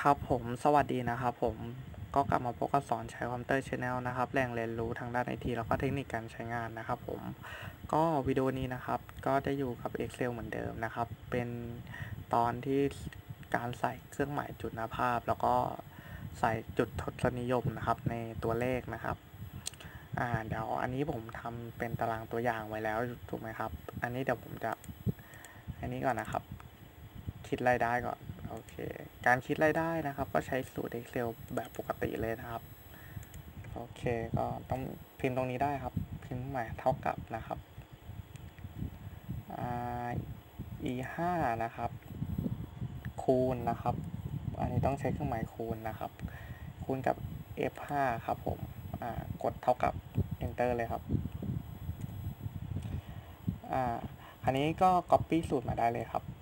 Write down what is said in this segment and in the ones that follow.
ครับผมสวัสดีนะครับผมก็กลับมาพบกับสอนใช้คอมพิวเตอร์ชาแนลนะครับแหล่งเรียนรู้ทางด้านไอทีแล้วก็เทคนิคการใช้งานนะครับผมก็วิดีโอนี้นะครับก็จะอยู่กับ Excel เหมือนเดิมนะครับเป็นตอนที่การใส่เครื่องหมายจุลภาพแล้วก็ใส่จุดทศนิยมนะครับในตัวเลขนะครับเดี๋ยวอันนี้ผมทำเป็นตารางตัวอย่างไว้แล้วถูกไหมครับอันนี้เดี๋ยวผมจะอันนี้ก่อนนะครับคิดรายได้ก่อน โอเค การคิดรายได้นะครับก็ใช้สูตร Excel แบบปกติเลยนะครับ โอเคก็ต้องพิมพ์ตรงนี้ได้ครับ พิมพ์หมายเท่ากับนะครับe 5นะครับคูณนะครับอันนี้ต้องใช้เครื่องหมายคูณนะครับคูณกับ f 5ครับผมกดเท่ากับ enter เลยครับอันนี้ก็ copy สูตรมาได้เลยครับ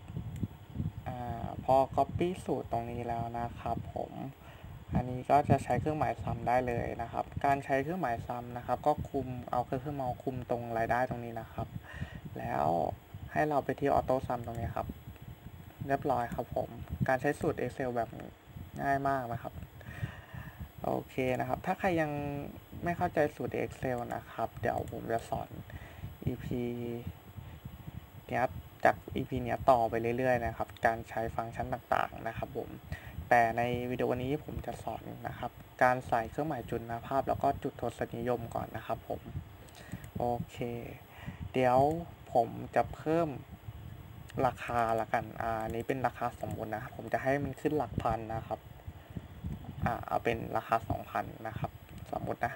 พอ copy สูตรตรงนี้แล้วนะครับผมอันนี้ก็จะใช้เครื่องหมายซ้ำได้เลยนะครับการใช้เครื่องหมายซ้ำนะครับก็คุมเอาเครื่องเมาส์คุมตรงรายได้ตรงนี้นะครับแล้วให้เราไปที่ออโต้ซัมตรงนี้ครับเรียบร้อยครับผมการใช้สูตร Excel แบบง่ายมากนะครับโอเคนะครับถ้าใครยังไม่เข้าใจสูตร Excel นะครับเดี๋ยวผมจะสอน EP เนี้ยจาก EP เนี้ยต่อไปเรื่อยๆนะครับการใช้ฟังก์ชันต่างๆนะครับผมแต่ในวิดีโอนี้ผมจะสอนนะครับการใส่เครื่องหมายจุลภาพแล้วก็จุดทศนิยมก่อนนะครับผมโอเคเดี๋ยวผมจะเพิ่มราคาละกันอันนี้เป็นราคาสมมุตินะผมจะให้มันขึ้นหลักพันนะครับเอาเป็นราคา 2,000 นะครับสมมุตินะ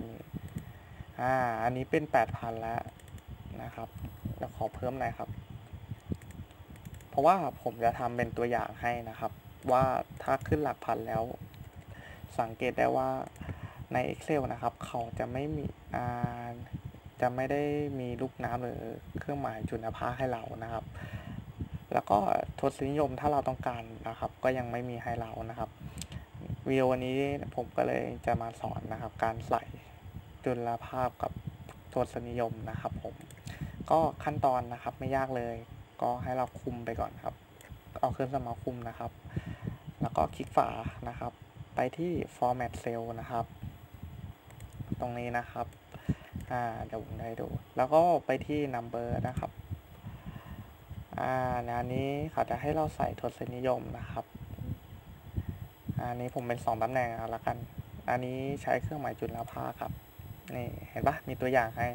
อันนี้เป็น 8,000 แล้วนะครับแล้วขอเพิ่มหน่อยครับเพราะว่าผมจะทำเป็นตัวอย่างให้นะครับว่าถ้าขึ้นหลักพันแล้วสังเกตได้ว่าใน Excel นะครับเขาจะไม่มีจะไม่ได้มีลูกน้ำหรือเครื่องหมายจุลภาคให้เรานะครับแล้วก็ทศนิยมถ้าเราต้องการนะครับก็ยังไม่มีให้เรานะครับวิดีโอนี้ผมก็เลยจะมาสอนนะครับการใส่จุลภาคกับทศนิยมนะครับผมก็ขั้นตอนนะครับไม่ยากเลยก็ให้เราคุมไปก่อนครับเอาเครื่องสมองคุมนะครับแล้วก็คลิกฝานะครับไปที่ format cell นะครับตรงนี้นะครับเดี๋ยวผมได้ดูแล้วก็ไปที่ number นะครับอันนี้เขาจะให้เราใส่ทศนิยมนะครับอันนี้ผมเป็น2ตำแหน่งแล้วกันอันนี้ใช้เครื่องหมายจุลภาคครับนี่เห็นปะมีตัวอย่างให้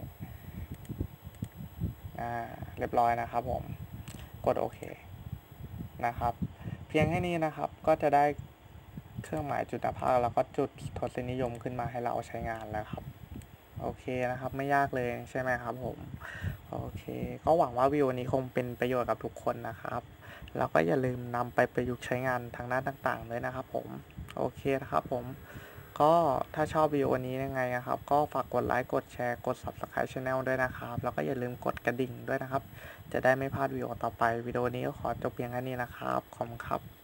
เรียบร้อยนะครับผมกดโอเคนะครับเพียงแค่นี้นะครับก็จะได้เครื่องหมายจุลภาคแล้วก็จุดทศนิยมขึ้นมาให้เราใช้งานแล้วครับโอเคนะครับไม่ยากเลยใช่ไหมครับผมโอเคก็หวังว่าวิดีโอนี้คงเป็นประโยชน์กับทุกคนนะครับแล้วก็อย่าลืมนำไปประยุกต์ใช้งานทางด้านต่างๆด้วยนะครับผมโอเคนะครับผมก็ถ้าชอบวิดีโอนี้ยังไงนะครับก็ฝากกดไลค์กดแชร์กด Subscribe Channel ด้วยนะครับแล้วก็อย่าลืมกดกระดิ่งด้วยนะครับจะได้ไม่พลาดวิดีโอต่อไปวิดีโอนี้ก็ขอจบเพียงแค่นี้นะครับขอบคุณครับ